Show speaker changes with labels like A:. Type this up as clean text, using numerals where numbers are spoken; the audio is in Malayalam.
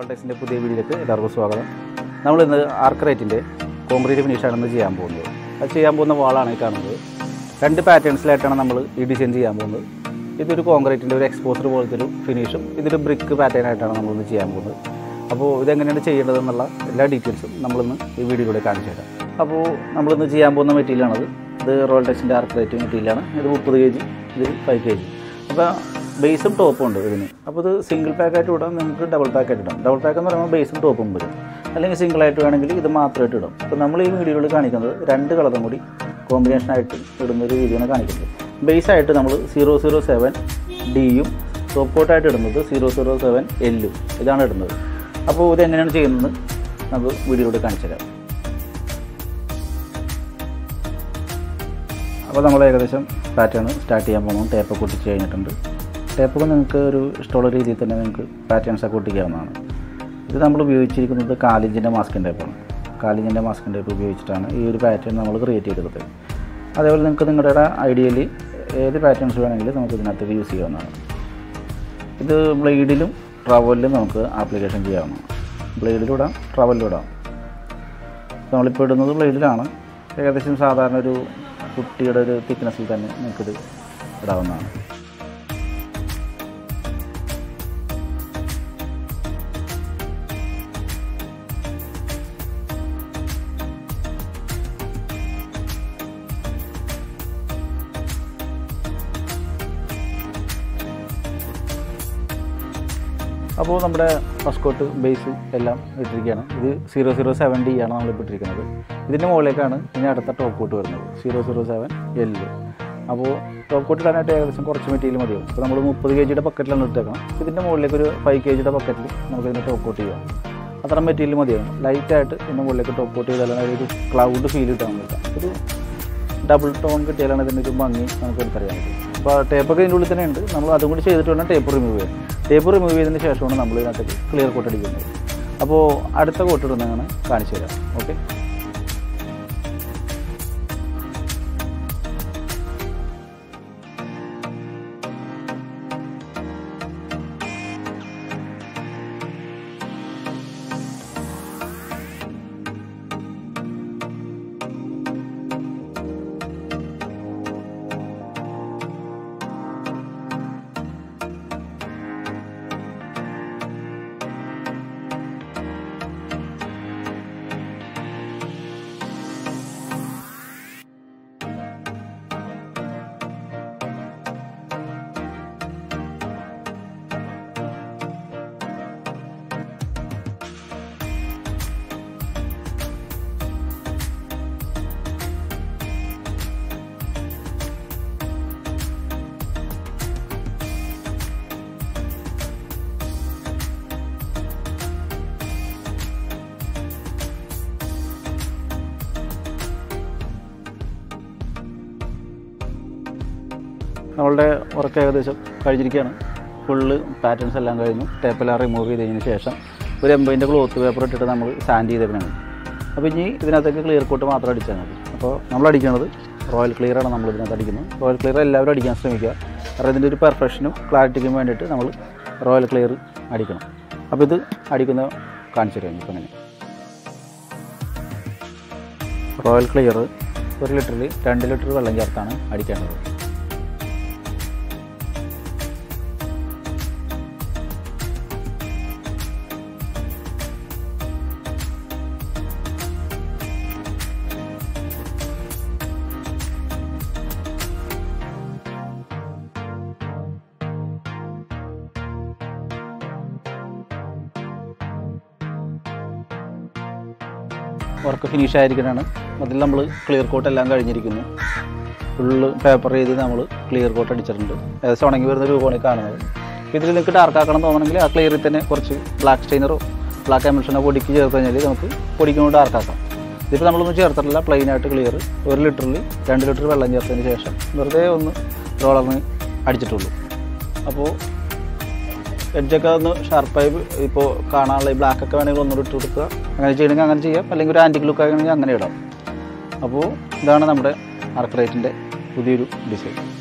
A: റോയൽടെക്സിൻ്റെ പുതിയ വീഡിയോയിലേക്ക് എല്ലാവർക്കും സ്വാഗതം. നമ്മളിന്ന് R-CRETE കോൺക്രീറ്റ് ഫിനിഷാണ് ചെയ്യാൻ പോകുന്നത്. അത് ചെയ്യാൻ പോകുന്ന വാളാണ് ഈ കാണുന്നത്. രണ്ട് പാറ്റേൺസിലായിട്ടാണ് നമ്മൾ ഈ ഡിസൈൻ ചെയ്യാൻ പോകുന്നത്. ഇതൊരു കോൺക്രീറ്റിൻ്റെ ഒരു എക്സ്പോസർ പോലത്തെ ഒരു ഫിനിഷും ഇതൊരു ബ്രിക്ക് പാറ്റേൺ ആയിട്ടാണ് നമ്മളിന്ന് ചെയ്യാൻ പോകുന്നത്. അപ്പോൾ ഇതെങ്ങനെയാണ് ചെയ്യേണ്ടതെന്നുള്ള എല്ലാ ഡീറ്റെയിൽസും നമ്മളിന്ന് ഈ വീഡിയോയിലൂടെ കാണിച്ചു തരാം. അപ്പോൾ നമ്മളിന്ന് ചെയ്യാൻ പോകുന്ന മെറ്റീരിയലാണത്. ഇത് റോയൽടെക്സിൻ്റെ R-CRETE മെറ്റീരിയലാണ്. ഇത് 30 kg, ഇത് 5 kg. അപ്പോൾ ബേസും ടോപ്പും ഉണ്ട് ഇതിന്. അപ്പോൾ ഇത് സിംഗിൾ പാക്കായിട്ട് ഇടാം, നിങ്ങൾക്ക് ഡബിൾ പാക്കായിട്ട് ഇടാം. ഡബിൾ പാക്ക് എന്ന് പറയുമ്പോൾ ബേസും ടോപ്പും വരും, അല്ലെങ്കിൽ സിംഗിളായിട്ട് വേണമെങ്കിൽ ഇത് മാത്രമായിട്ട് ഇടാം. അപ്പോൾ നമ്മൾ ഈ വീഡിയോയിൽ കാണിക്കുന്നത് രണ്ട് കളറും കൂടി കോമ്പിനേഷനായിട്ട് ഇടുന്നൊരു വീഡിയോയാണ് കാണിക്കുന്നത്. ബേസായിട്ട് നമ്മൾ 007 ഡിയും ടോപ്പ് കോട്ടായിട്ട് ഇടുന്നത് 007 എല്ലും ഇതാണ് ഇടുന്നത്. അപ്പോൾ ഇതെങ്ങനെയാണ് ചെയ്യുന്നത് നമുക്ക് വീഡിയോയിലൂടെ കാണിച്ചു തരാം. അപ്പോൾ നമ്മൾ ഏകദേശം പാറ്റേൺ സ്റ്റാർട്ട് ചെയ്യാൻ പോകുമ്പോൾ ടേപ്പൊക്കെ ഒട്ടിച്ച് കഴിഞ്ഞിട്ടുണ്ട്. ടേപ്പൊക്കെ നിങ്ങൾക്ക് ഒരു ഇഷ്ടമുള്ള രീതിയിൽ തന്നെ നിങ്ങൾക്ക് പാറ്റേൺസൊക്കെ ഒട്ടിക്കാവുന്നതാണ്. ഇത് നമ്മൾ ഉപയോഗിച്ചിരിക്കുന്നത് 4 ഇഞ്ചിൻ്റെ മാസ്കിൻ ടേപ്പാണ്. 4 ഇഞ്ചിൻ്റെ മാസ്കിൻ ടേപ്പ് ഉപയോഗിച്ചിട്ടാണ് ഈ ഒരു പാറ്റേൺ നമ്മൾ ക്രിയേറ്റ് ചെയ്തെടുത്തത്. അതേപോലെ നിങ്ങൾക്ക് നിങ്ങളുടെ ഐഡിയലി ഏത് പാറ്റേൺസ് വേണമെങ്കിലും നമുക്ക് ഇതിനകത്ത് യൂസ് ചെയ്യാവുന്നതാണ്. ഇത് ബ്ലേഡിലും ട്രവലിലും നമുക്ക് ആപ്ലിക്കേഷൻ ചെയ്യാവുന്നതാണ്. ബ്ലേഡിലും ഇടാം, ട്രവലിലും ഇടാം. നമ്മളിപ്പോൾ ഇടുന്നത് ബ്ലേഡിലാണ്. ഏകദേശം സാധാരണ ഒരു കുട്ടിയുടെ ഒരു തിക്നെസ്സിൽ തന്നെ നിങ്ങൾക്കിത് ഇടാവുന്നതാണ്. അപ്പോൾ നമ്മുടെ ഫസ്റ്റ് കോട്ട് ബേസ് എല്ലാം ഇട്ടിരിക്കുകയാണ്. ഇത് 007 D ആണ് നമ്മളിപ്പോൾ ഇട്ടിരിക്കുന്നത്. ഇതിൻ്റെ മുകളിലേക്കാണ് ഇനി അടുത്ത ടോപ്പ് കോട്ട് വരുന്നത് 007 L. അപ്പോൾ ടോപ്പ് കോട്ട് ഇടാനായിട്ട് ഏകദേശം കുറച്ച് മെറ്റീരിയൽ മതിയാവും. അപ്പോൾ നമ്മൾ 30 kg ബക്കറ്റിലാണ് ഇട്ടേക്കണം. ഇതിൻ്റെ മുകളിലേക്ക് ഒരു 5 kg ബക്കറ്റിൽ നമുക്കിതിൻ്റെ ടോപ്പ് കോട്ട് ചെയ്യാം. അത്ര മെറ്റീരിയൽ മതിയാവും. ലൈറ്റായിട്ട് ഇതിൻ്റെ മുകളിലേക്ക് ടോപ്പ് കോട്ട് ചെയ്താലാണ് ഒരു ക്ലൗഡ് ഫീൽ കിട്ടാൻ പറ്റുക. ഒരു ഡബിൾ ടോൺ കിട്ടിയാലാണ് ഇതിൻ്റെ ഒരു ഭംഗി നമുക്ക് എടുത്തറിയാൻ പറ്റും. അപ്പോൾ ടേപ്പൊക്കെ ഇതിൻ്റെ ഉള്ളിൽ തന്നെ ഉണ്ട്. നമ്മൾ അതും കൂടി ചെയ്തിട്ട് വേണം ടേപ്പ് റിമൂവ് ചെയ്യാൻ. ടേപ്പ് റിമൂവ് ചെയ്തതിന് ശേഷമാണ് നമ്മൾ ഇതിനകത്തേക്ക് ക്ലിയർ കോട്ട് അടിക്കുന്നത്. അപ്പോൾ അടുത്ത കോട്ട് ഇടുന്നതാണ് കാണിച്ചു തരാം. ഓക്കെ, നമ്മളുടെ വർക്ക് ഏകദേശം കഴിഞ്ഞിരിക്കുകയാണ്. ഫുള്ള് പാറ്റേൺസ് എല്ലാം കഴിഞ്ഞു. ടേപ്പെല്ലാം റിമൂവ് ചെയ്തതിന് ശേഷം ഒരു 80 ക്ലോത്ത് പേപ്പർ ഇട്ടിട്ട് നമ്മൾ സാൻഡ് ചെയ്തേക്കണതാണ്. അപ്പോൾ ഇനി ഇതിനകത്തേക്ക് ക്ലിയർ കോട്ട് മാത്രം അടിച്ചാൽ മതി. അപ്പോൾ നമ്മൾ അടിക്കുന്നത് റോയൽ ക്ലിയറാണ്. നമ്മൾ ഇതിനകത്ത് അടിക്കുന്നത് റോയൽ ക്ലിയർ എല്ലാവരും അടിക്കാൻ ശ്രമിക്കുക. കാരണം ഇതിൻ്റെ ഒരു പെർഫെക്ഷനും ക്ലാരിറ്റിക്കും വേണ്ടിയിട്ട് നമ്മൾ റോയൽ ക്ലിയർ അടിക്കണം. അപ്പോൾ ഇത് അടിക്കുന്ന കാണിച്ചു തരാം. ഇപ്പം അങ്ങനെ റോയൽ ക്ലിയർ 1 ലിറ്ററിൽ 2 ലിറ്റർ വെള്ളം ചേർത്താണ് അടിക്കേണ്ടത്. Work finish ആയിരിക്കുന്നതാണ്. അതിൽ നമ്മൾ ക്ലിയർ കോട്ട് എല്ലാം കഴിഞ്ഞിരിക്കുന്നു. ഫുള്ള് പേപ്പർ ചെയ്ത് നമ്മൾ ക്ലിയർ കോട്ട് അടിച്ചിട്ടുണ്ട്. ഏകദേശം ഉണങ്ങി വരുന്ന രൂപമാണ് കാണുന്നത്. ഇതിൽ നിങ്ങൾക്ക് ഡാർക്ക് ആക്കണം തോന്നണമെങ്കിൽ ആ ക്ലിയറിൽ തന്നെ കുറച്ച് ബ്ലാക്ക് സ്റ്റൈനറോ ബ്ലാക്ക് എമൽഷനോ പൊടിക്ക് ചേർത്ത് കഴിഞ്ഞാൽ നമുക്ക് പൊടിക്കുമ്പോൾ ഡാർക്ക് ആക്കാം. ഇതിപ്പോൾ നമ്മളൊന്നും ചേർത്തിട്ടില്ല, പ്ലെയിനായിട്ട് ക്ലിയർ 1 ലിറ്ററിൽ 2 ലിറ്റർ വെള്ളം ചേർത്തതിന് ശേഷം വെറുതെ ഒന്ന് റോളറിന് അടിച്ചിട്ടുള്ളൂ. അപ്പോൾ എഡ്ജൊക്കെ ഒന്ന് ഷാർപ്പായി ഇപ്പോൾ കാണാനുള്ള ഈ ബ്ലാക്കൊക്കെ വേണമെങ്കിൽ ഒന്നുകൂടി ഇട്ട് കൊടുക്കുക. അങ്ങനെ ചെയ്യണമെങ്കിൽ അങ്ങനെ ചെയ്യാം, അല്ലെങ്കിൽ ഒരു ആൻറ്റിക് ലുക്ക് ആണെങ്കിൽ അങ്ങനെ ഇടാം. അപ്പോൾ ഇതാണ് നമ്മുടെ R-CRETE പുതിയൊരു ഡിസൈൻ.